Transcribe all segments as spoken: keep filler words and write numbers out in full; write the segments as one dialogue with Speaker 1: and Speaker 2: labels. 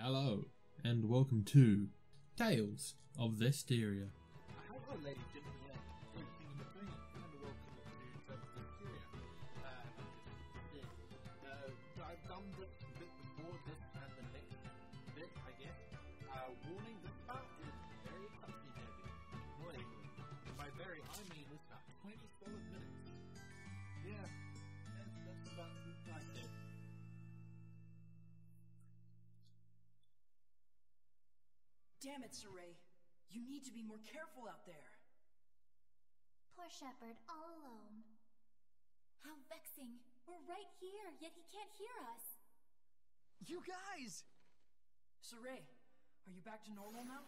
Speaker 1: Hello, and welcome to Tales of Zestiria.
Speaker 2: Hello, ladies and gentlemen, everything in between, and welcome to Tales of Zestiria. Uh, uh, I've done this bit before, this and the next bit, I guess. Uh, warning, this part is very touchy heavy. Warning, by very, I mean it's about twenty solid minutes. Yeah, that's, that's about what I said.
Speaker 3: Damn it, Saray. You need to be more careful out there.
Speaker 4: Poor Shepard, all alone. How vexing. We're right here, yet he can't hear us.
Speaker 5: You guys!
Speaker 3: Saray, are you back to normal now?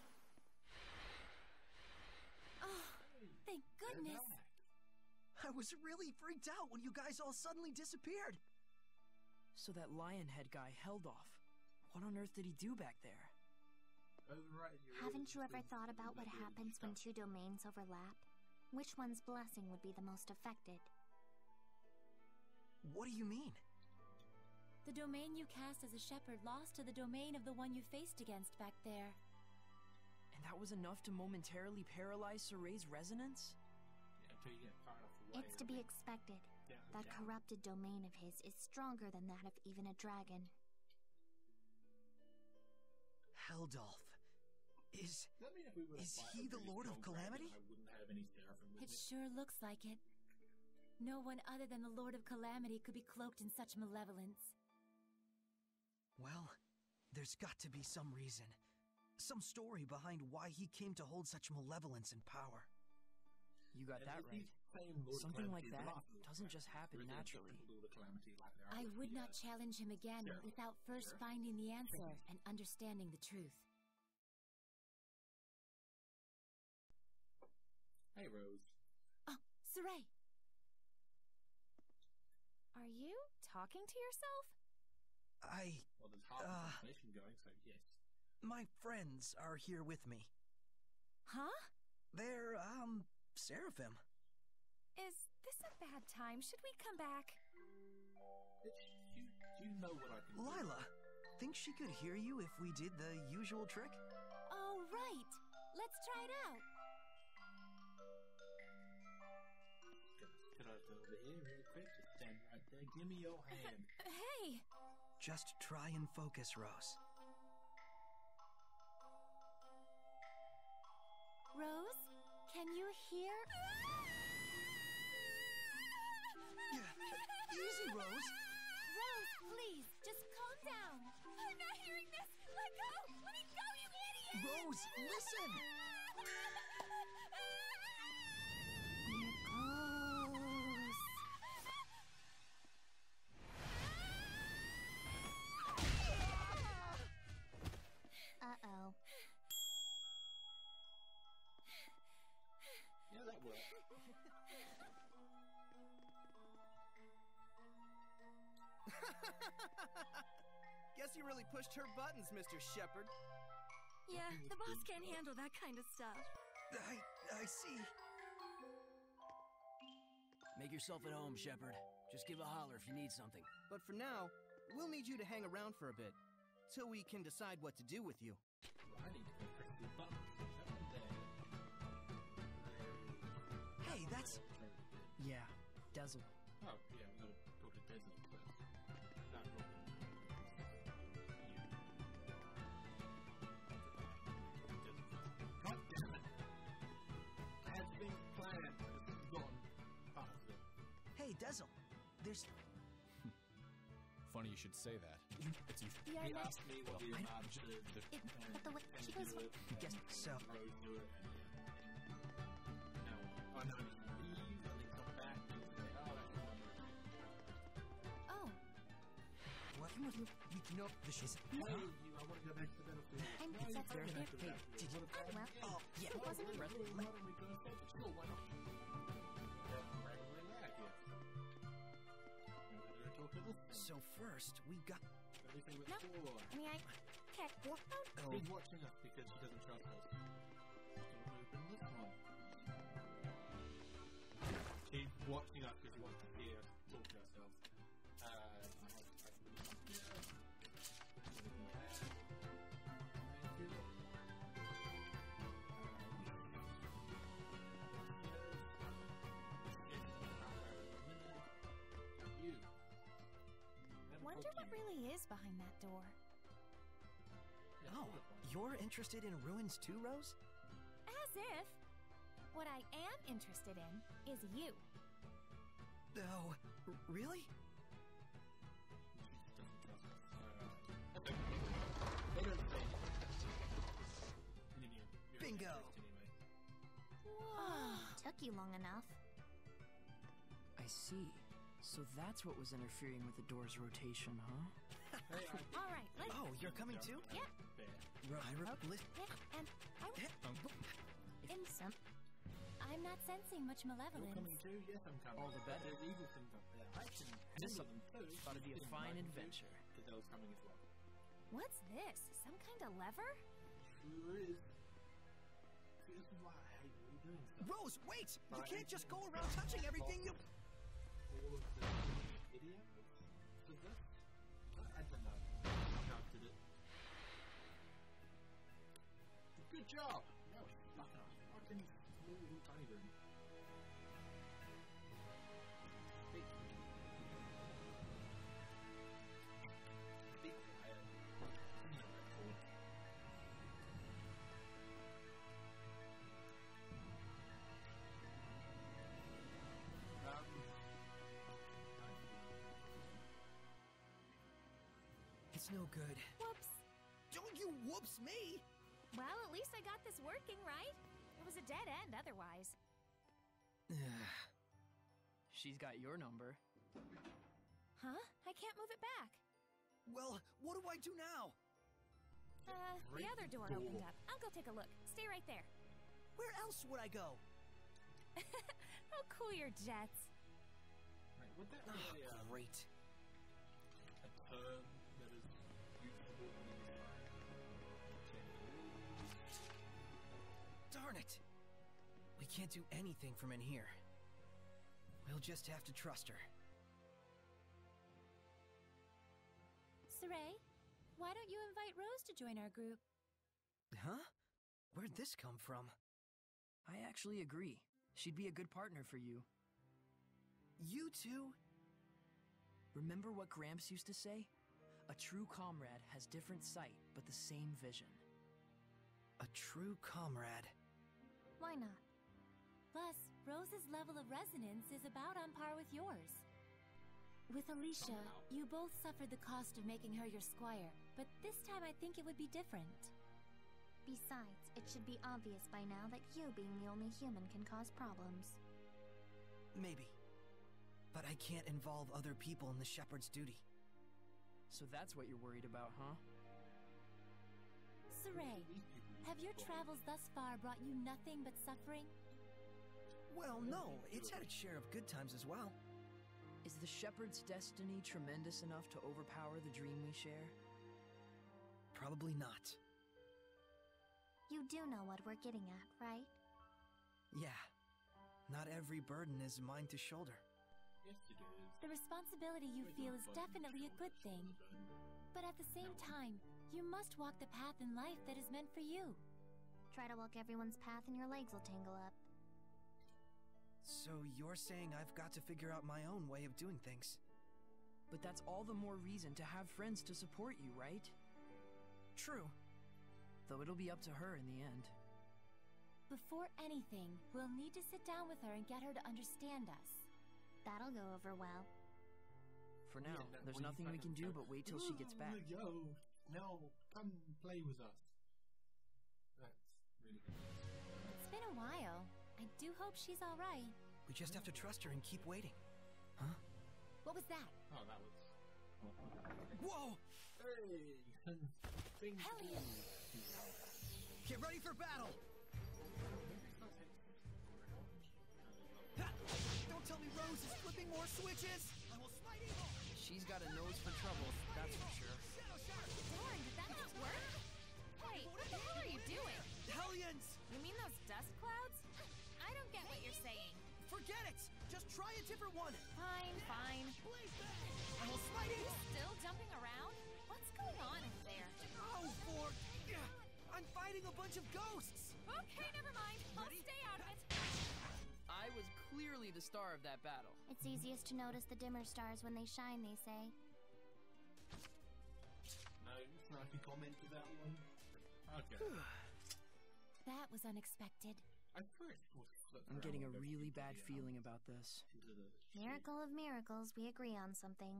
Speaker 4: Oh, thank goodness.
Speaker 5: I was really freaked out when you guys all suddenly disappeared.
Speaker 3: So that Lionhead guy held off. What on earth did he do back there?
Speaker 4: Haven't you ever thought about what happens when two domains overlap? Which one's blessing would be the most affected?
Speaker 5: What do you mean?
Speaker 4: The domain you cast as a shepherd lost to the domain of the one you faced against back there.
Speaker 3: And that was enough to momentarily paralyze Saray's resonance?
Speaker 4: It's to be expected. That corrupted domain of his is stronger than that of even a dragon.
Speaker 5: Heldolf. Is... is he the Lord of Calamity?
Speaker 4: It sure looks like it. No one other than the Lord of Calamity could be cloaked in such malevolence.
Speaker 5: Well, there's got to be some reason. Some story behind why he came to hold such malevolence and power.
Speaker 3: You got that right. Something like that doesn't just happen naturally.
Speaker 4: I would not challenge him again without first finding the answer and understanding the truth.
Speaker 2: Hey, Rose.
Speaker 4: Oh, Saray! Are you talking to yourself?
Speaker 5: I...
Speaker 2: Well, there's half
Speaker 5: uh,
Speaker 2: the conversation going, so yes.
Speaker 5: My friends are here with me.
Speaker 4: Huh?
Speaker 5: They're, um, Seraphim.
Speaker 4: Is this a bad time? Should we come back?
Speaker 2: Do you, do you know what I can do?
Speaker 5: Lila, think she could hear you if we did the usual trick?
Speaker 4: Oh, right. Let's try it out.
Speaker 2: Get over here real quick. Just stand right there. Give me your hand.
Speaker 4: Hey!
Speaker 5: Just try and focus, Rose.
Speaker 4: Rose, can you hear?
Speaker 5: Yeah, easy, Rose.
Speaker 4: Rose, please, just calm down. I'm not hearing this. Let go. Let me go, you idiot.
Speaker 5: Rose, listen.
Speaker 4: Here goes. Uh-oh.
Speaker 2: Yeah, that worked.
Speaker 6: Guess you really pushed her buttons, Mister Shepard.
Speaker 4: Yeah, the boss can't handle that kind of stuff.
Speaker 5: I, I see.
Speaker 7: Make yourself at home, Shepard. Just give a holler if you need something.
Speaker 6: But for now, we'll need you to hang around for a bit, till we can decide what to do with you.
Speaker 2: I need to press the button. That one there.
Speaker 5: Hey, that's...
Speaker 3: Yeah, Dazzle.
Speaker 2: Oh, yeah, we're gonna go to Desert first. Not Robin. God damn it! I had things planned, but this is gone past it.
Speaker 5: Hey, Dazzle. There's...
Speaker 8: Funny you should say that. It's you.
Speaker 4: Yeah,
Speaker 2: He
Speaker 4: I meant
Speaker 2: asked me what the
Speaker 5: I-
Speaker 2: amount of
Speaker 4: it, but the way she was...
Speaker 5: Yes, so...
Speaker 2: Rose do it, and yeah. Now, I know you leave, and they come back, and they say, oh, that's wonderful.
Speaker 4: Oh,
Speaker 5: What can we do? We can know this is...
Speaker 2: Hey, you, I want to go back to the battlefield.
Speaker 4: I'm
Speaker 2: No, you
Speaker 4: that's
Speaker 2: go
Speaker 4: okay.
Speaker 2: back to the
Speaker 5: Hey,
Speaker 2: battlefield.
Speaker 5: did you...
Speaker 2: Wanna go?
Speaker 4: Oh, well,
Speaker 5: yeah.
Speaker 4: it wasn't
Speaker 2: Why
Speaker 4: even...
Speaker 2: don't we go fetch it? Sure, why not? Yeah, right away back, yes. And we're gonna talk to this thing.
Speaker 5: So first, we got...
Speaker 2: Everything with
Speaker 4: No.
Speaker 2: four.
Speaker 4: I mean, I... Okay, well,
Speaker 5: Oh,
Speaker 2: She's watching us because she doesn't trust us. She's gonna open this one. She's watching us because she wants to hear us talk to ourselves. Uh, I have, I have, yeah.
Speaker 4: behind that door.
Speaker 5: Oh, you're interested in ruins too, Rose?
Speaker 4: As if. What I am interested in is you.
Speaker 5: Oh, r- really? Bingo!
Speaker 4: Whoa. Took you long enough.
Speaker 3: I see. So that's what was interfering with the door's rotation, huh?
Speaker 4: All right, let's...
Speaker 5: Oh, you're coming too?
Speaker 4: Yeah.
Speaker 5: I re- li-
Speaker 4: Yeah, and I will... In some... I'm not sensing much malevolence.
Speaker 2: You're coming too? Yes, I'm coming.
Speaker 3: All the better.
Speaker 2: There's evil things up there. I can
Speaker 3: This
Speaker 2: handle them too.
Speaker 3: ought to be a
Speaker 2: Didn't
Speaker 3: fine
Speaker 2: like them
Speaker 3: adventure.
Speaker 2: too, 'cause I was coming as well.
Speaker 4: What's this? Some kind of lever?
Speaker 2: Sure is. See, this is why I hate redoing stuff.
Speaker 5: Rose, wait! You can't just go around touching everything you...
Speaker 2: All of the idioms to this? I don't know. How did it? Good job! That was fucking off. Fucking small little tiny room. Big. Big. Um.
Speaker 5: It's no good.
Speaker 4: Whoops.
Speaker 5: Don't you whoops me!
Speaker 4: Well, at least I got this working, right? It was a dead end otherwise.
Speaker 3: She's got your number.
Speaker 4: Huh? I can't move it back.
Speaker 5: Well, what do I do now?
Speaker 4: Uh, the other door opened up. I'll go take a look. Stay right there.
Speaker 5: Where else would I go?
Speaker 4: Oh, cool your jets.
Speaker 2: Right, would that
Speaker 5: Oh,
Speaker 2: be a,
Speaker 5: great.
Speaker 2: a term that is usable in
Speaker 5: Darn it! We can't do anything from in here. We'll just have to trust her.
Speaker 4: Saray, why don't you invite Rose to join our group?
Speaker 5: Huh? Where'd this come from?
Speaker 3: I actually agree. She'd be a good partner for you.
Speaker 5: You two?
Speaker 3: Remember what Gramps used to say? A true comrade has different sight, but the same vision.
Speaker 5: A true comrade.
Speaker 4: Why not? Plus, Rose's level of resonance is about on par with yours. With Alicia, you both suffered the cost of making her your squire, but this time I think it would be different. Besides, it should be obvious by now that you being the only human can cause problems.
Speaker 5: Maybe. But I can't involve other people in the shepherd's duty.
Speaker 3: So that's what you're worried about, huh?
Speaker 4: Saray, have your travels thus far brought you nothing but suffering?
Speaker 5: Well, no. It's had its share of good times as well.
Speaker 3: Is the shepherd's destiny tremendous enough to overpower the dream we share?
Speaker 5: Probably not.
Speaker 4: You do know what we're getting at, right?
Speaker 5: Yeah. Not every burden is mine to shoulder.
Speaker 2: Yes, it is.
Speaker 4: The responsibility you feel is definitely a good thing. But at the same time, you must walk the path in life that is meant for you. Try to walk everyone's path and your legs will tangle up.
Speaker 5: So you're saying I've got to figure out my own way of doing things?
Speaker 3: But that's all the more reason to have friends to support you, right?
Speaker 5: True.
Speaker 3: Though it'll be up to her in the end.
Speaker 4: Before anything, we'll need to sit down with her and get her to understand us. That'll go over well.
Speaker 3: For now,
Speaker 2: Yeah,
Speaker 3: there's
Speaker 2: well,
Speaker 3: nothing we
Speaker 2: fucking
Speaker 3: can do
Speaker 2: said,
Speaker 3: but wait till she gets back.
Speaker 2: Yo, now come play with us. That's really good.
Speaker 4: It's been a while. I do hope she's all right.
Speaker 5: We just have to trust her and keep waiting. Huh?
Speaker 4: What was that?
Speaker 2: Oh, that was.
Speaker 5: Whoa!
Speaker 2: Hey! Bing,
Speaker 4: Hell yeah.
Speaker 5: Get ready for battle! Ha! Don't tell me Rose is flipping more switches! I will smite evil!
Speaker 3: She's got a nose for trouble, that's for sure.
Speaker 4: Darn, did that not work? Hey, what the hell are you doing?
Speaker 5: Hellions!
Speaker 4: You mean those dust clouds? I don't get what you're saying.
Speaker 5: Forget it! Just try a different one!
Speaker 4: Fine, fine.
Speaker 5: I will smite
Speaker 4: Are you
Speaker 5: evil!
Speaker 4: still jumping around? What's going on in there?
Speaker 5: Oh, for... I'm fighting a bunch of ghosts!
Speaker 4: Okay, never mind. I'll stay out of it.
Speaker 3: I was clearly the star of that battle.
Speaker 4: It's easiest to notice the dimmer stars when they shine, they say.
Speaker 2: snarky comment to that one. Okay.
Speaker 4: That was unexpected.
Speaker 2: I swear it's supposed to flip
Speaker 5: I'm
Speaker 2: around
Speaker 5: getting a
Speaker 2: and go
Speaker 5: really
Speaker 2: into
Speaker 5: bad
Speaker 2: the, um,
Speaker 5: feeling about this.
Speaker 2: into the shit.
Speaker 4: Miracle of miracles, we agree on something.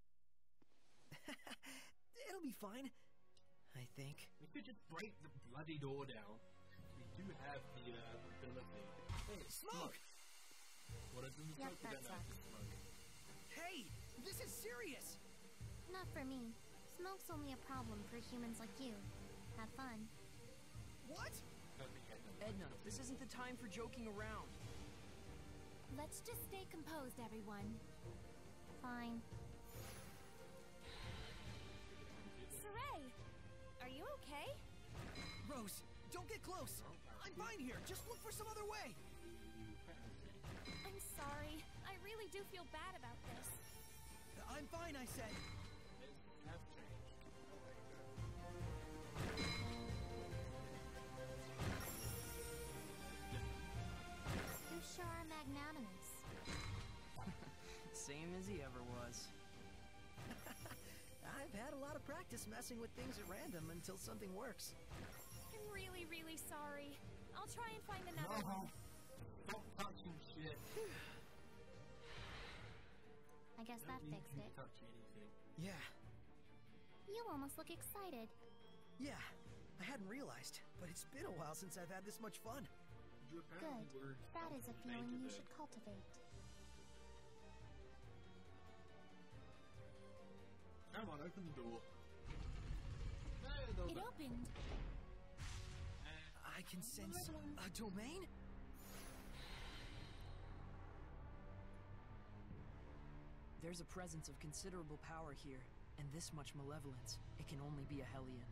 Speaker 5: It'll be fine. I think.
Speaker 2: We could just break the bloody door down. We do have the uh, ability. Hey, it's
Speaker 5: Smoke!
Speaker 2: What is in the
Speaker 4: Yep,
Speaker 2: smoke? We
Speaker 4: that
Speaker 2: don't know if
Speaker 4: sucks.
Speaker 2: it's smoke.
Speaker 5: Hey! This is serious!
Speaker 4: Not for me. Smoke's only a problem for humans like you. Have fun.
Speaker 5: What?
Speaker 2: I think I know.
Speaker 3: Edna, this isn't the time for joking around.
Speaker 4: Let's just stay composed, everyone. Fine. Saray! Are you okay?
Speaker 5: Rose, don't get close! I'm fine here! Just look for some other way!
Speaker 4: I'm sorry. I really do feel bad about this.
Speaker 5: I'm fine, I said!
Speaker 2: Have changed.
Speaker 4: You sure are magnanimous.
Speaker 3: Same as he ever was.
Speaker 5: I've had a lot of practice messing with things at random until something works.
Speaker 4: I'm really, really sorry. I'll try and find another one.
Speaker 2: Stop touching shit.
Speaker 4: I guess that
Speaker 2: Don't need
Speaker 4: fixed
Speaker 2: you
Speaker 4: it.
Speaker 2: to touch anything.
Speaker 5: Yeah,
Speaker 4: You almost look excited.
Speaker 5: yeah. I hadn't realized, but it's been a while since I've had this much fun.
Speaker 2: You apparently
Speaker 4: Good.
Speaker 2: were
Speaker 4: That is a
Speaker 2: something
Speaker 4: feeling
Speaker 2: made
Speaker 4: you
Speaker 2: to
Speaker 4: should cultivate.
Speaker 2: the- Come on, open the door. No, the
Speaker 4: It opened.
Speaker 5: I can sense a domain?
Speaker 3: There's a presence of considerable power here, and this much malevolence. It can only be a Hellion.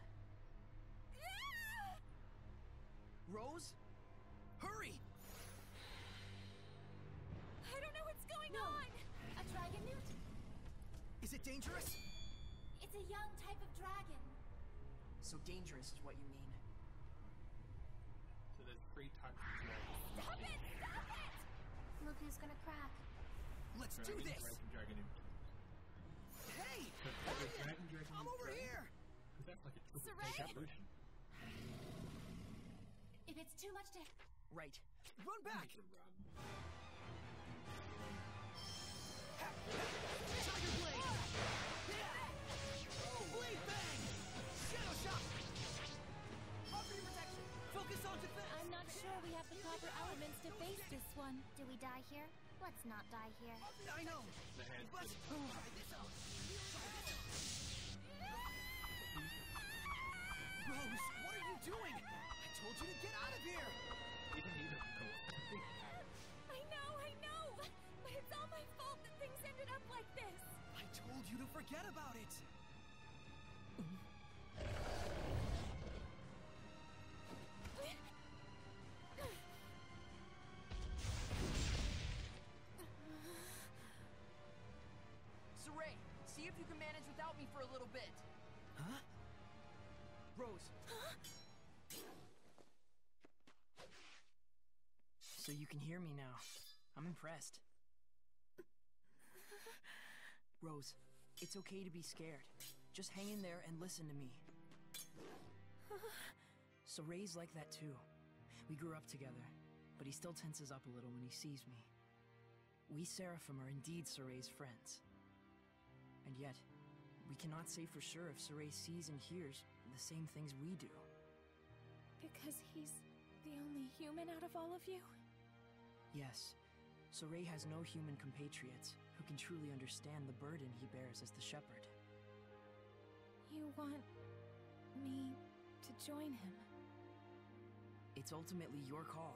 Speaker 5: Rose? Hurry!
Speaker 4: I don't know what's going on. A dragon newt?
Speaker 5: Is it dangerous?
Speaker 4: It's a young type of dragon.
Speaker 3: So dangerous is what you mean.
Speaker 2: So there's three types of dragons.
Speaker 4: Stop it! Stop it! Look who's gonna crack.
Speaker 5: Let's do
Speaker 2: Dragon,
Speaker 5: this!
Speaker 2: Dragon, dragon, and-
Speaker 5: Hey!
Speaker 2: So, so there's dragon, dragon,
Speaker 5: I'm
Speaker 2: and
Speaker 5: over
Speaker 2: dragon?
Speaker 5: here!
Speaker 2: 'Cause that's like a triple
Speaker 4: Saray?
Speaker 2: evolution.
Speaker 4: If it's too much to...
Speaker 3: Right.
Speaker 5: Run back!
Speaker 2: Make it run.
Speaker 5: Tiger Blade! Blade Bang! Shadow Shot! Offer your protection! Focus on defense!
Speaker 4: I'm not sure we have the proper elements to face this one. Do we die here? Let's not die here.
Speaker 5: I know!
Speaker 2: The hand
Speaker 5: But...
Speaker 2: thing.
Speaker 5: Try this out! Try this out! Rose, what are you doing? I told you to get out of here!
Speaker 2: Even he doesn't know what to think about it.
Speaker 4: I know, I know! But it's all my fault that things ended up like this.
Speaker 5: I told you to forget about it!
Speaker 3: Saray, see if you can manage without me for a little bit.
Speaker 5: Huh?
Speaker 3: Rose. So you can hear me now. I'm impressed. Rose, it's okay to be scared. Just hang in there and listen to me. Saray's like that too. We grew up together, but he still tenses up a little when he sees me. We Seraphim are indeed Saray's friends. And yet, we cannot say for sure if Saray sees and hears the same things we do.
Speaker 4: Because he's the only human out of all of you?
Speaker 3: Yes, Saray has no human compatriots who can truly understand the burden he bears as the shepherd.
Speaker 4: You want me to join him?
Speaker 3: It's ultimately your call.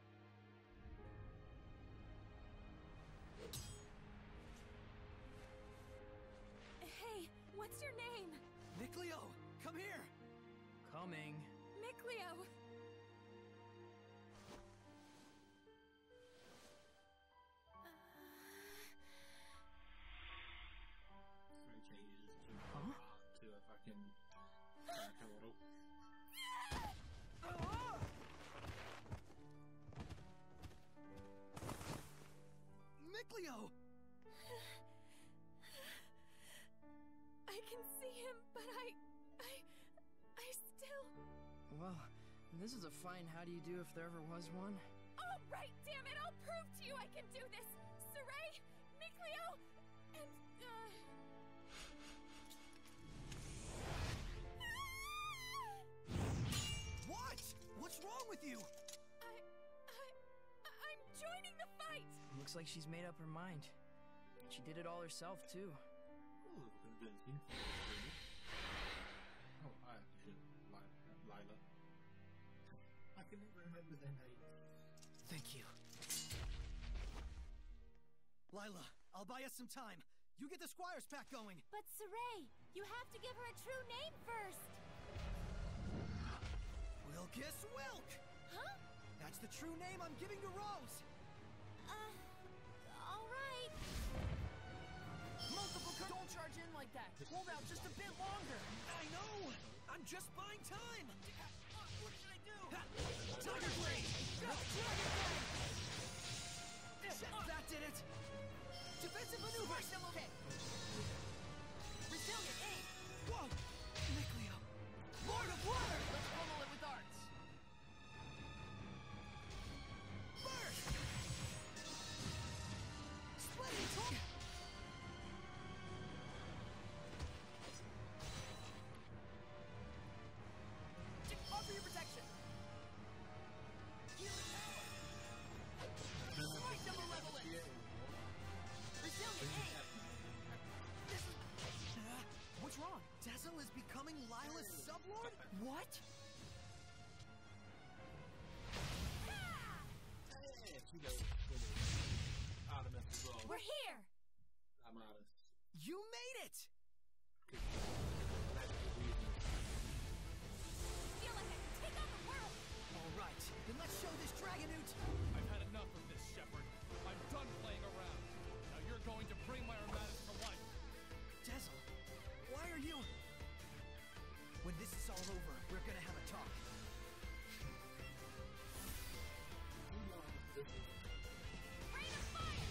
Speaker 4: Hey, what's your name?
Speaker 5: Nicleo, come here!
Speaker 3: Coming.
Speaker 4: Micleo!
Speaker 2: Very changes to,
Speaker 3: Huh?
Speaker 2: to a fucking axolotl.
Speaker 5: Nicleo!
Speaker 4: I can see him, but I... I...
Speaker 3: Well, this is a fine how do you do if there ever was one.
Speaker 9: All right, damn it! I'll prove to you I can do this! Saray, Mikleo, and, uh...
Speaker 5: What? What's wrong with you?
Speaker 9: I... I... I'm joining the fight!
Speaker 3: Looks like she's made up her mind. She did it all herself, too.
Speaker 2: Ooh, convincing. Oh, I should Lila. I can never remember their names.
Speaker 5: Thank you. Lila, I'll buy us some time. You get the Squire's pack going.
Speaker 4: But Saray, you have to give her a true name first.
Speaker 5: Wilkes Wilk!
Speaker 4: Huh?
Speaker 5: That's the true name I'm giving to Rose.
Speaker 4: Uh, all right.
Speaker 7: Multiple co- Don't charge in like that. Hold out just a bit longer.
Speaker 5: I know! I'm just buying time!
Speaker 7: Uh, what should I do?
Speaker 5: Tiger Blade! Go! Dragon Blade! That did it! Defensive maneuver!
Speaker 7: Still okay. Resilient aim.
Speaker 5: Whoa! Mikleo! Lord of Water!
Speaker 7: Let's pummel it with arts.
Speaker 5: Burst! Splitting torque!
Speaker 7: Offer your protection. Healing power. Strike the malevolence. Resilient aim. This is...
Speaker 5: Uh, what's wrong? Dazzle is becoming Lila's sublord? What?
Speaker 2: Hey, she goes. Artemis as well.
Speaker 4: We're here!
Speaker 2: I'm Artemis.
Speaker 5: You made it!
Speaker 9: Feel like I can take on the world!
Speaker 5: All right, then let's show this Dragonute.
Speaker 8: I've had enough of this, Shepard. I'm done playing around. Now you're going to bring my Armatus to life.
Speaker 5: Dazzle, why are you... When this is all over, we're gonna have a talk.
Speaker 9: Rain of fire!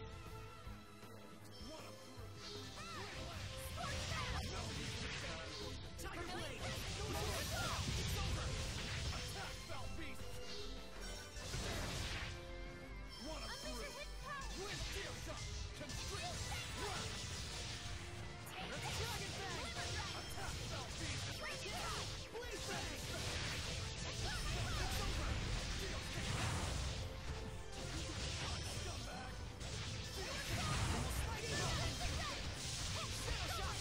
Speaker 5: What a...
Speaker 9: Scorch that!
Speaker 5: Tiger Blade!
Speaker 7: It's over. Attack, foul beast.
Speaker 8: One of
Speaker 9: Unleash your hidden power!
Speaker 7: Twin steel shot. Constrict. Run.
Speaker 9: Take
Speaker 7: Dragon
Speaker 9: this!
Speaker 7: Fang.
Speaker 9: Glimmer Wrath!
Speaker 7: Attack, foul beast.
Speaker 9: Break it out!
Speaker 7: Blade Fang.
Speaker 9: It's not my fault!
Speaker 7: It's over. Steel kick. Scumbag. Steel kick.
Speaker 9: Fight it out!
Speaker 7: Shadow shot.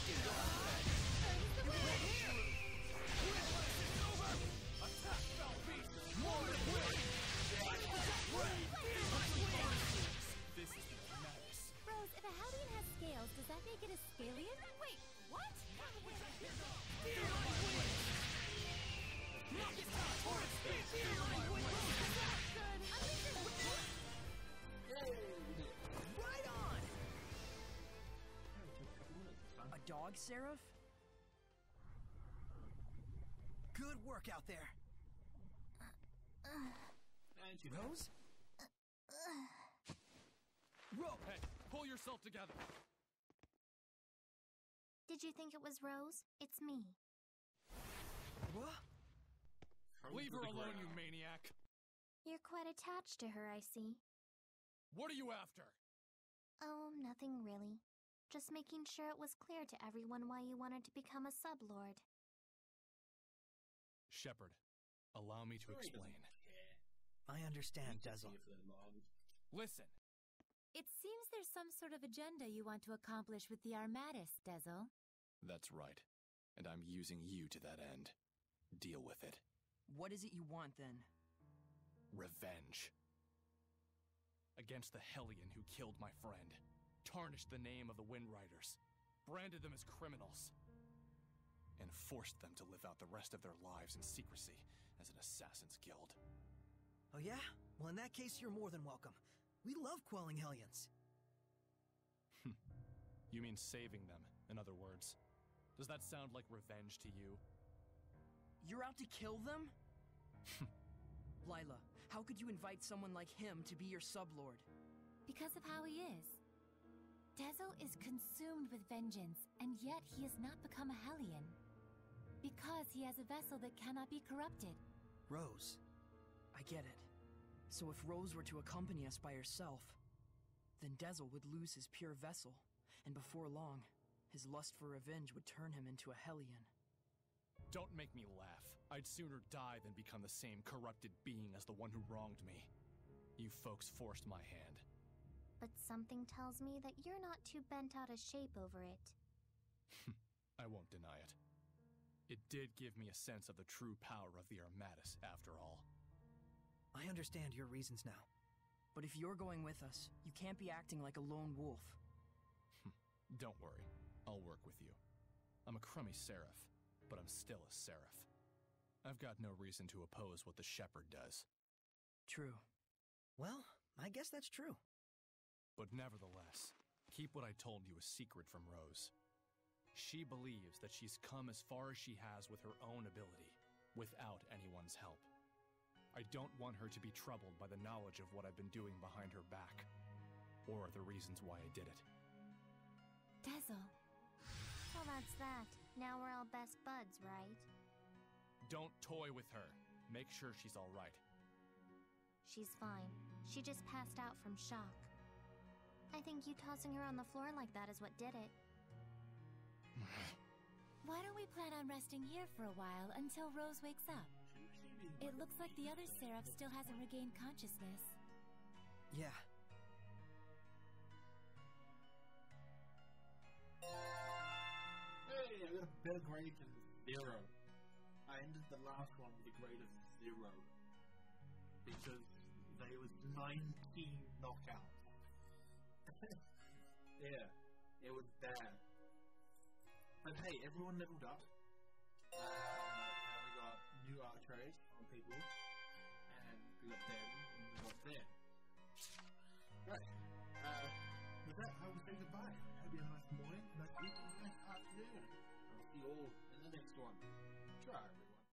Speaker 9: The
Speaker 7: Right
Speaker 9: wind!
Speaker 7: here. Twin blast is over. Attack, foul beast. Mortar blade. Attack ray. My wings. This is the Armatus.
Speaker 4: Rose, if a Hellion has scales, does that make it a Scalian?
Speaker 9: Wait, what?
Speaker 7: Feel my wings. Knock it down. Torrent speed. Feel my wings.
Speaker 9: Good. Unleash your
Speaker 5: Right on!
Speaker 3: A dog, Seraph?
Speaker 5: Good work out there.
Speaker 2: And she
Speaker 5: Rose? Ro-
Speaker 8: Hey, pull yourself together.
Speaker 4: Did you think it was Rose? It's me.
Speaker 5: What?
Speaker 8: Leave her alone, you maniac.
Speaker 4: You're quite attached to her, I see.
Speaker 8: What are you after?
Speaker 4: Oh, nothing really. Just making sure it was clear to everyone why you wanted to become a sublord.
Speaker 8: Shepard, allow me to explain.
Speaker 5: I understand, Dazzle.
Speaker 8: Listen,
Speaker 4: It seems there's some sort of agenda you want to accomplish with the Armatus, Dazzle.
Speaker 8: that's right. And I'm using you to that end. Deal with it.
Speaker 3: What is it you want, then?
Speaker 8: Revenge. Against the Hellion who killed my friend, tarnished the name of the Windriders, branded them as criminals, and forced them to live out the rest of their lives in secrecy as an assassin's guild.
Speaker 5: Oh yeah? Well, in that case, you're more than welcome. We love quelling Hellions.
Speaker 8: You mean saving them, in other words. Does that sound like revenge to you?
Speaker 3: You're out to kill them? Lila, how could you invite someone like him to be your sublord?
Speaker 4: Because of how he is. Dazzle is consumed with vengeance, and yet he has not become a Hellion. Because he has a vessel that cannot be corrupted.
Speaker 5: Rose.
Speaker 3: I get it. So if Rose were to accompany us by herself, then Dezel would lose his pure vessel, and before long, his lust for revenge would turn him into a Hellion.
Speaker 8: Don't make me laugh. I'd sooner die than become the same corrupted being as the one who wronged me. You folks forced my hand.
Speaker 10: But something tells me that you're not too bent out of shape over it.
Speaker 8: I won't deny it. It did give me a sense of the true power of the Armatus, after all.
Speaker 5: I understand your reasons now.
Speaker 3: But if you're going with us, you can't be acting like a lone wolf.
Speaker 8: Don't worry. I'll work with you. I'm a crummy seraph, but I'm still a seraph. I've got no reason to oppose what the shepherd does.
Speaker 3: True.
Speaker 5: Well, I guess that's true.
Speaker 8: But nevertheless, keep what I told you a secret from Rose. She believes that she's come as far as she has with her own ability, without anyone's help. I don't want her to be troubled by the knowledge of what I've been doing behind her back, or the reasons why I did it.
Speaker 4: Dezel.
Speaker 10: Well, that's that. Now we're all best buds, right?
Speaker 8: Don't toy with her. Make sure she's all right.
Speaker 10: She's fine. She just passed out from shock. I think you tossing her on the floor like that is what did it.
Speaker 4: Why don't we plan on resting here for a while until Rose wakes up? It looks like the other seraph still hasn't regained consciousness.
Speaker 5: Yeah.
Speaker 2: Hey, I got a better grade than zero. I ended the last one with a grade of zero. Because there was nineteen knockouts. Yeah, it was bad. But hey, everyone leveled up. Um, and we got new archers on people. And we got them, and we got them. Right. Uh, with that, I will say goodbye. Hope you have a nice morning, nice evening, nice afternoon. I'll see you all in the next one. Try.